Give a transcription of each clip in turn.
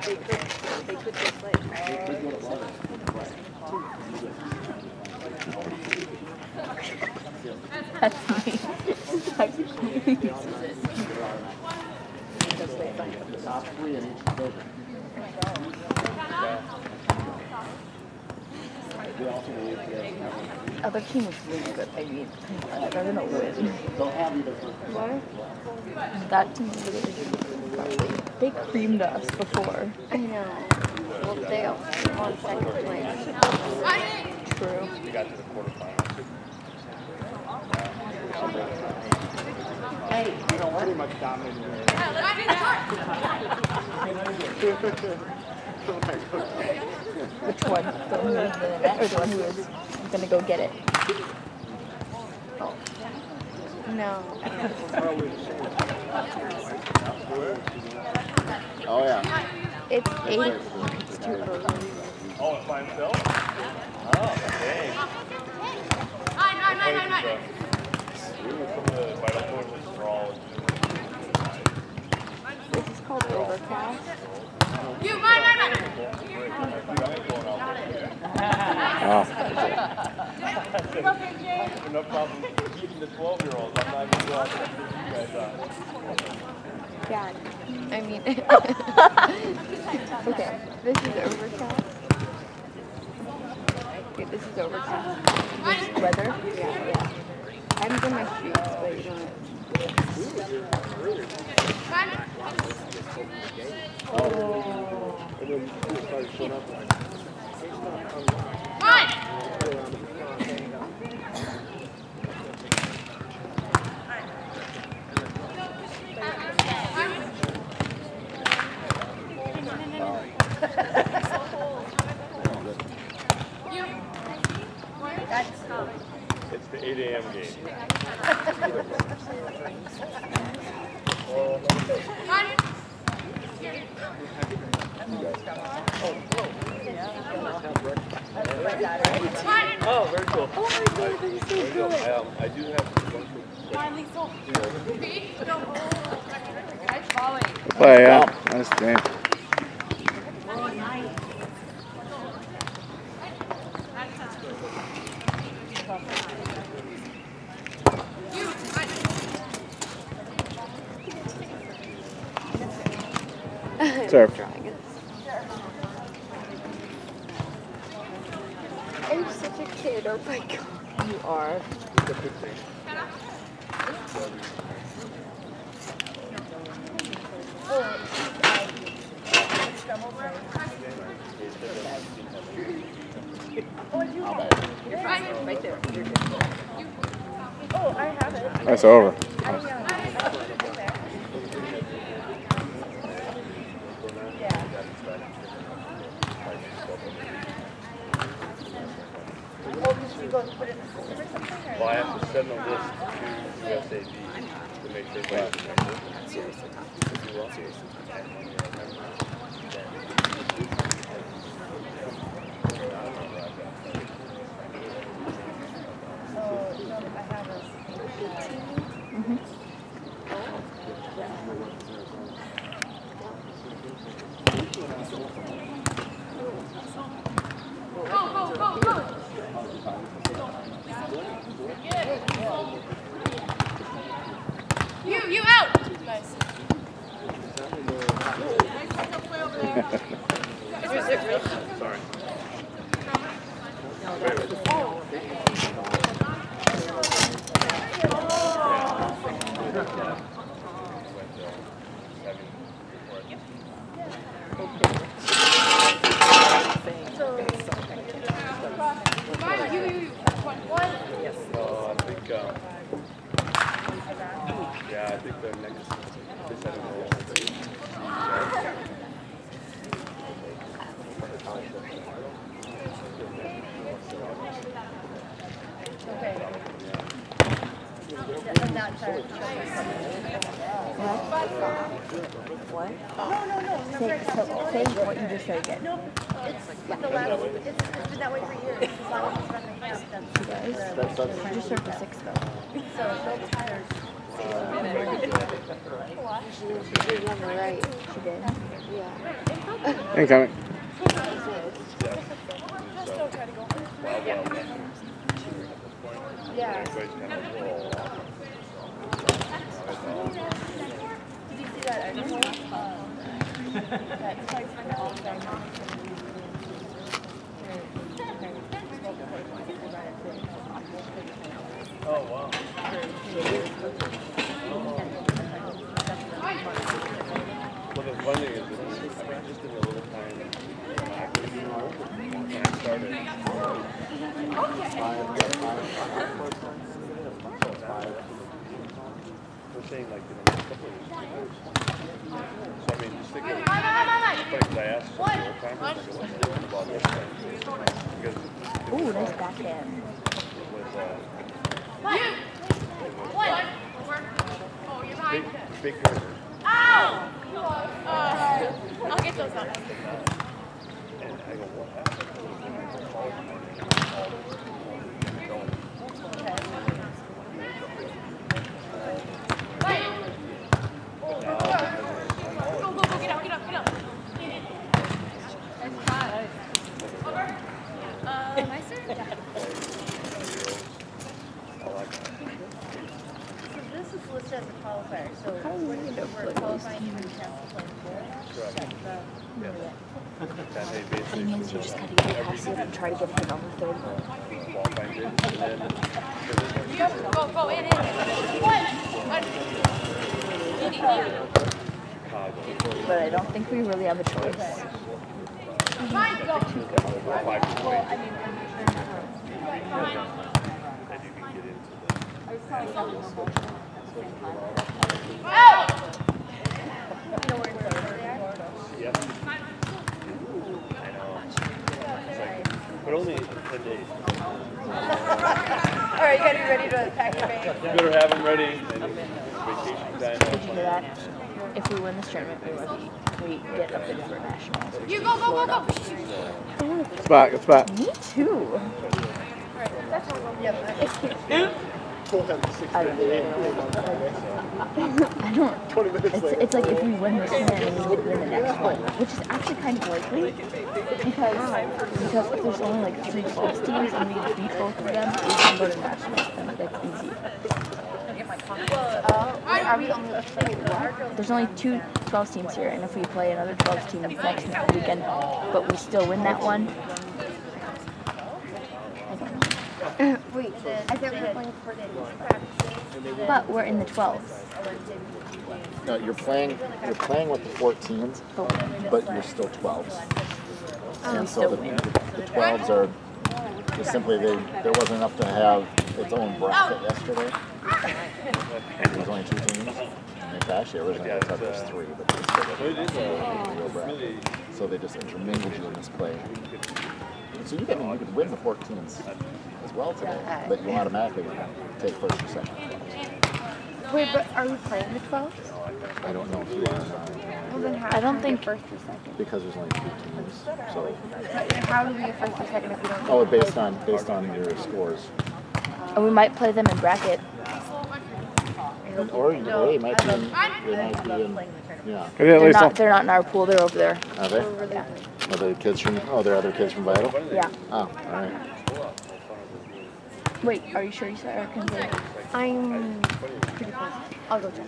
They could just like. That's me. That's me. Top three in each division. Other team was really good. I mean, they're gonna win. They'll have either. What? That team was really good. They creamed us before. I know. Well, they on second place. True. We got to the quarterfinals. Hey, you know what? Pretty much dominated. Which one? The one who was in the net or the one who was gonna go get it? No. Oh yeah. It's 8. It's too early. Oh, it's by himself? Oh, dang. Some of the vital forces are all. This is called Overcast. No problem keeping the 12-year-olds. I'm not even sure you guys are. Yeah. I mean. Okay. This is Overcast. Okay, this is Overcast. This weather? Yeah. I haven't done my streaks, but you know. And then you started showing up like. It's the 8 a.m. game. Oh, very cool. Oh my God, this is so good. I do have Play, yeah. Nice game. Serve. I'm such a kid, oh my God. You are. Right there. Oh, I have it. That's over. Well, I have to send a list to USAB to make sure that seriously. You out! Nice. Sorry. I think the next this I don't know. What? Say what you just said again. No, it's the last. It's been that way for years. As long as it's running past them. You just served the 6 though. So they're tired. She did on the right. She did? Yeah. Incoming. Yeah. Everybody's kind of roll. Did you see that article? Oh, wow. Well, the one thing is, just in a little time, when I started, we're saying like in a couple of years. So I mean, just thinking, it's funny 'cause I asked some old timers, like, what's different about this thing? Because Ooh, nice backhand. it was, big curve. I'll get those on. And I go, what happened? Go, get up. Nicer? Yeah. So this is listed as a qualifier, so we're qualifying for the chance to play Thing is, you just gotta get aggressive and try to get him on the third goal. Go, in. But I don't think we really have a choice. But only 10 days. All right, you gotta be ready to pack your bag. You better have them ready. And vacation time. Did you hear that? If we win this tournament, we get a bid for nationals. You go. Good spot. Good spot. Me too. I don't. 20 minutes later. It's like if we win this tournament, we would win the next one, which is actually kind of likely because if there's only like 3 clubs teams and we beat both of them, we can go to nationals. Then that's easy. Are we only playing one? There's only 2 12 teams here, and if we play another 12 team next weekend, but we still win that one. Wait, I thought we were playing for the But we're in the 12s. No, you're playing with the 14s, but you're still 12s. And so the 12s are just simply there wasn't enough to have its own bracket yesterday. There was only 2 teams. And actually originally I thought there was 3, but they still didn't have a real bracket. So they just intermingled you in this play. So you could win the 14s as well today, but you automatically take first or second. Wait, but are we playing the 12th? I don't know if you are or not, Well, then how I don't do we think- get first or second? because there's only 2 teams. So, How do we get first or second if we don't? oh, based on your scores, Or we might play them in bracket. or it might be in, yeah. They're not in our pool. They're over there. Are they? Yeah. Are they kids from? Oh, they're other kids from Vital. Yeah. Oh, all right. Wait, are you sure you saw Eric and Zay? I'm pretty close. I'll go check.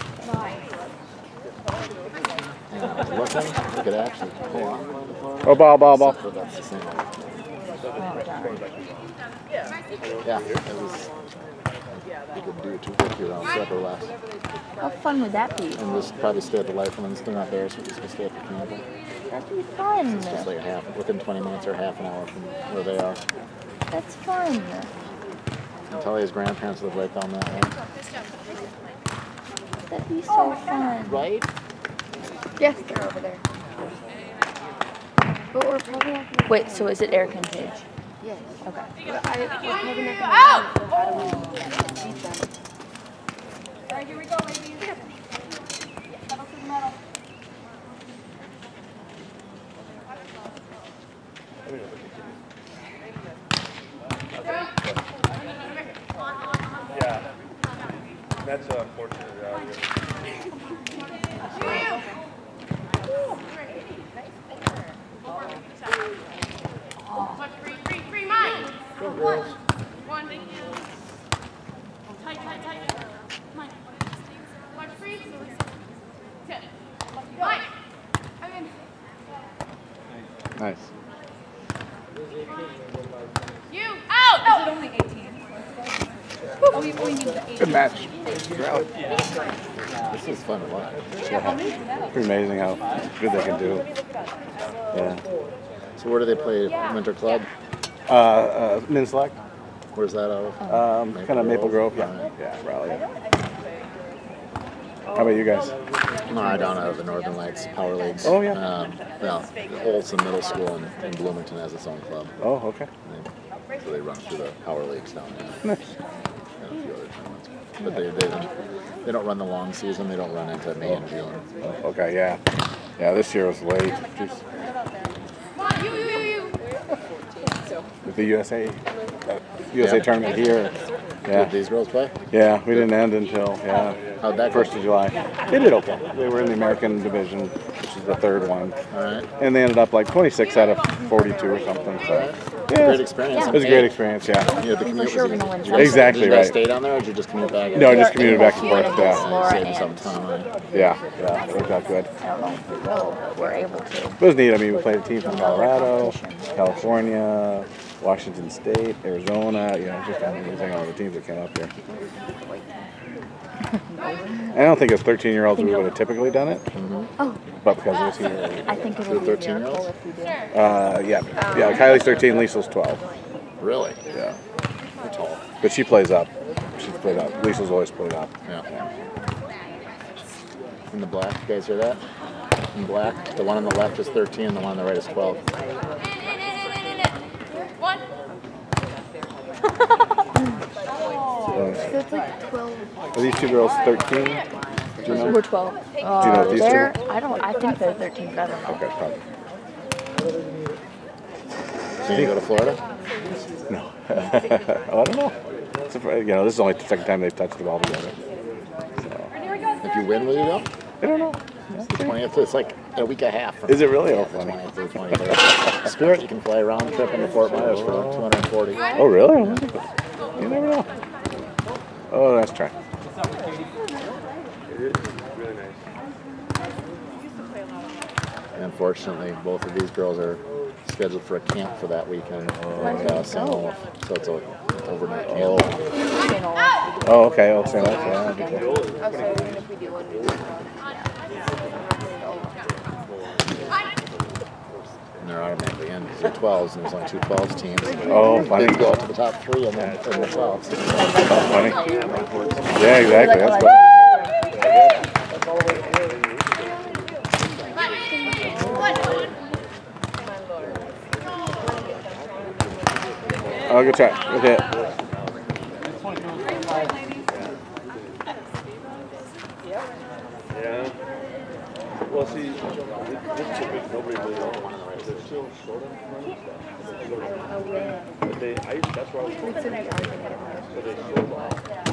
Looking, you could actually pull on. Oh, ball. So that's the same. Oh, darn. Yeah, it was. You could do 250 rounds set or less, How fun would that be? and just probably stay at the Lifelines. They're not there, so just stay at the camp. That'd be fun. Just like within 20 minutes or half an hour from where they are. That's fun. Tully's grandparents live right down that way. That'd be so fun. Right? Yes, they're over there. But we're probably not gonna. Wait, so is it Eric and Paige? Yes. Okay. But we're probably not gonna win, so how do we beat them? Alright, here we go, ladies. Pedal to the metal. Yeah. That's unfortunate. Nice. Good match. This is fun to watch. Pretty amazing how good they can do. Yeah. So where do they play? Winter Club? Men's select. Where's that out of? Kind of Maple Grove. Yeah. Yeah. Raleigh. How about you guys? No, down out of the Northern Lights Power Leagues. Oh, yeah. Well, Olson Middle School in Bloomington has its own club. Oh, okay. So they run through the Power Leagues down there. Nice. And a few other tournaments. But they don't run the long season. They don't run into May and June. Okay, yeah. Yeah, this year was late. Jeez. With the USA tournament here. Yeah. Did these girls play? Yeah, we didn't end until How'd that go? 1st of July. They did okay. They were in the American division, which is the third one. All right. And they ended up like 26 out of 42 or something. So yeah, Great experience. It was a great experience, yeah. You had the commute. sure Was we're gonna win did you something. Exactly did you guys right. stay down there, or did you just commute back? No, just commuted back and Florida forth. against Yeah, Laura Saving and some time. Right? yeah, it worked out good. I don't know if we will, but we're able to. It was neat. I mean, we played a team from Colorado, California, Washington State, Arizona. You know, just amazing all the teams that came up here. I don't think as 13-year-olds we would have typically done it, Oh, but because it was here. I think it would be a 13-year-olds? miracle if we did. Yeah. Kylie's 13, Liesel's 12. Really? Yeah, They're tall. but she plays up. She's played up. Liesel's always played up. Yeah. In the black, you guys hear that? In black, the one on the left is 13, and the one on the right is 12. So it's like 12. Are these two girls 13? Do you know? We're 12. Do you know if these two? They're, I think they're 13, but I don't know. Okay, probably. So you go to Florida? No. Oh, I don't know. You know, this is only the second time they've touched the ball together. So, If you win, will you go? I don't know. 20th, it's like a week and a half. From Is it really? Oh, the funny. 20th to the 23rd. Spirit, you can fly round trip into Fort Myers for like 240. Oh, really? You never know. Oh, nice try. It is really nice. And unfortunately, both of these girls are scheduled for a camp for that weekend. So it's an overnight camp. Oh, okay. Oh, St. Louis. Yeah, that'd be cool. And they're automatically in because they're 12s, and there's only two 12s teams. Oh, funny. They go out to the top three and then the 12s. Oh, funny. Yeah, exactly. That's cool. Oh, good try. Good hit. Yeah. Well, see, this big nobody really knows. They're still sort of running. But that's why I was so they sold off.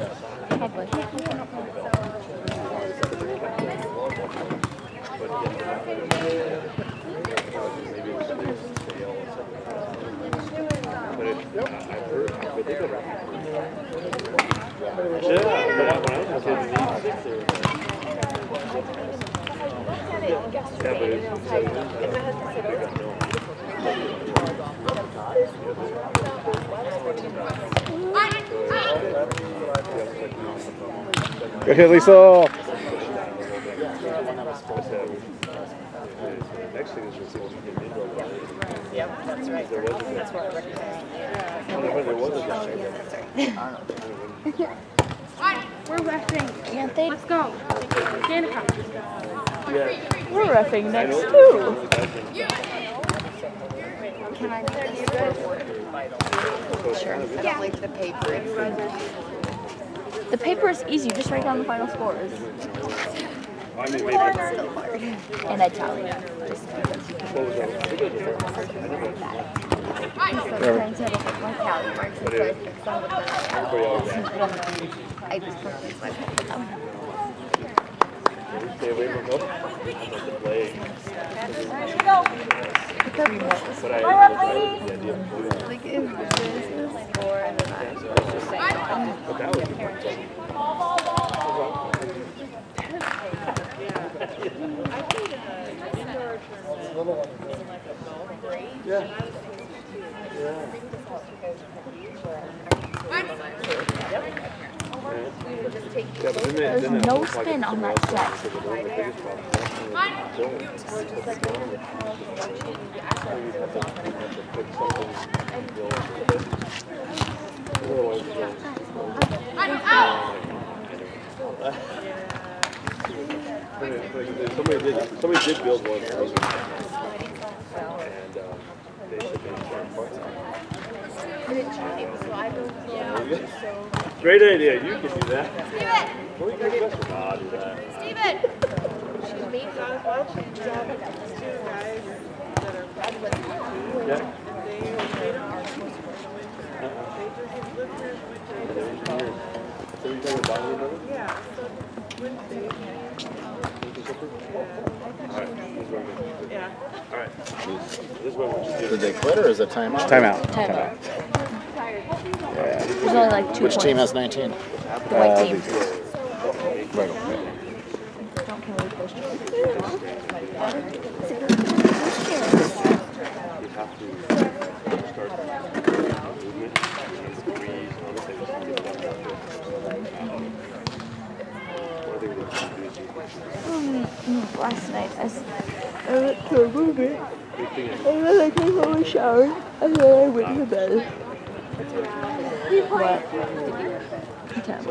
Good hit, Lisa. Next thing is just to get indoor. Yep, that's right. That's what I We're resting. Can't they? Let's go. Danica. We're reffing next too. Can I do this? Sure. I don't like the paper. The paper is easy. You just write down the final scores. I mean, maybe. And Italian. Just because you can sometimes have a my tally marks and so I fix them with I just confuse my pen. Stay away from those. Play. But I Like, is this 4 and then I was just saying, but that was I played in an indoor tournament. There's no spin on that set. Somebody did build one, and they said they great idea, you can do that. Steven! What do you think best? Nah, do that. Steven! Yeah. Alright. This one we'll just do. Did they quit or is it timeout? Timeout. Timeout. There's only like 2 Which points. team has 19? The white team. Right. Don't kill me, push. You have to start movement and squeeze and other things to get that out there. One thing that you do is Last night, I went to a movie, and then I came home and showered, and then I went to bed. What? 10.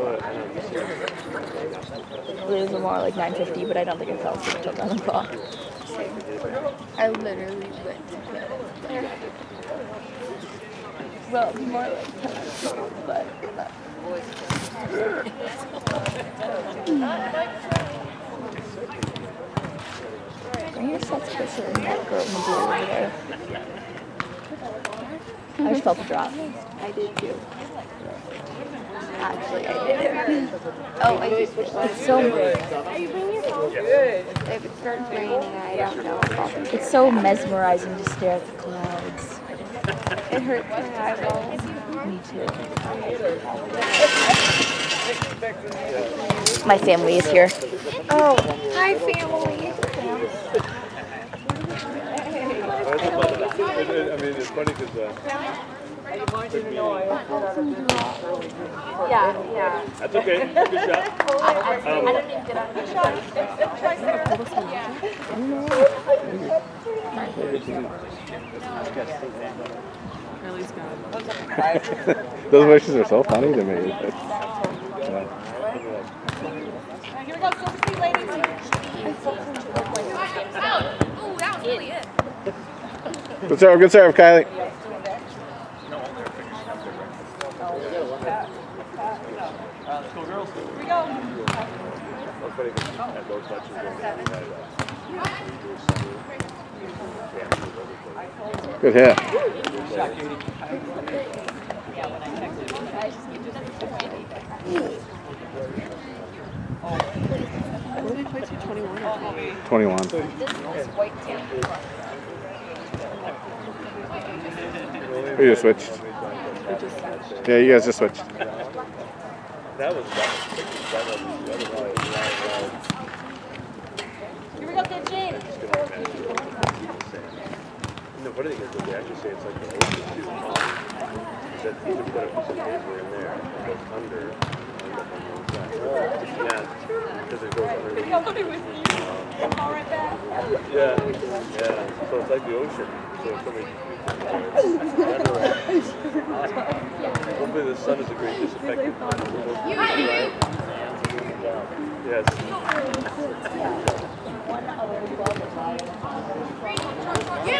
It was more like 9:50, but I don't think I fell asleep until 9 o'clock. I literally went to bed. Well, more like 10, but bring your sets closer and that girl in the blue over there. I just felt the drop. I did too. Actually, I did. Oh, I did. It's so If it starts raining, I don't know. It's so mesmerizing to stare at the clouds. It hurts my eyeballs. Me too. My family is here. Oh, hi family. I mean, it's funny because Yeah. that's okay. Good shot. I didn't even get on the shot. Those wishes are so funny to me. Here we go, Silver State ladies. Out. Ooh, that was really it. Good serve, Kylie. That's funny because at those touches, Good hit. What did we play to? 21 or 21. We just switched. Yeah, you guys just switched. that was the other way. Here we go, Kid James. The funny thing is that they actually say it's like the ocean too. That you can put a piece of paper in there and it goes under. Yeah, because it goes under. Yeah. So it's like the ocean. So if somebody. Hopefully the sun is a great disinfectant. Yes. Yeah.